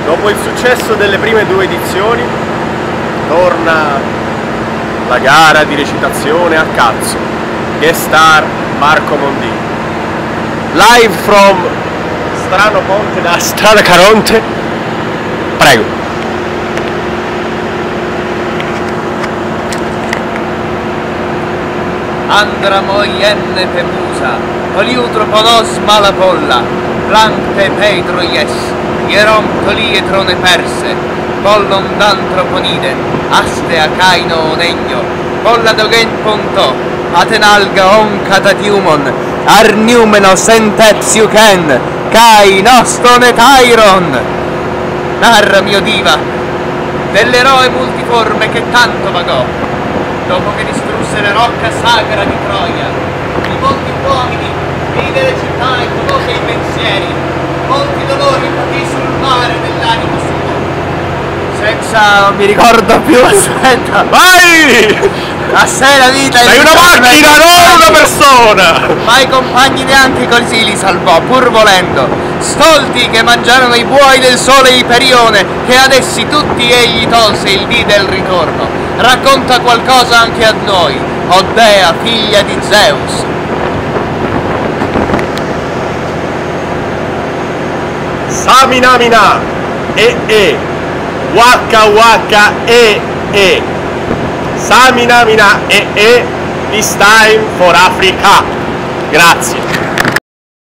Dopo il successo delle prime 2 edizioni, torna la gara di recitazione a cazzo. Guest star Marco Mondini. Live from Strano Ponte da Strada Caronte. Prego. Andra moienne pemusa, poliutro ponos malapolla, plante peitro yes, hierom colietrone perse, pollon d'antroponide, aste acaino onegno, polla dogen ponto, atenalga on catatiumon, arniumeno sentepsiuken, cai nostone tairon. Narra mio diva, dell'eroe multiforme che tanto vagò, dopo che distrusse la rocca sacra di Troia, di molti uomini, vide le città e conosce i pensieri, molti dolori patì sul mare dell'animo suo. Senza... non mi ricordo più, aspetta. Vai! A sé la vita... Sei una macchina, non una persona! Ma i compagni neanche così li salvò, pur volendo. Stolti che mangiarono i buoi del sole Iperione, che ad essi tutti egli tolse il dì del ritorno. Racconta qualcosa anche a noi, o Dea, figlia di Zeus. Saminamina waka waka Saminamina this time for Africa. Grazie.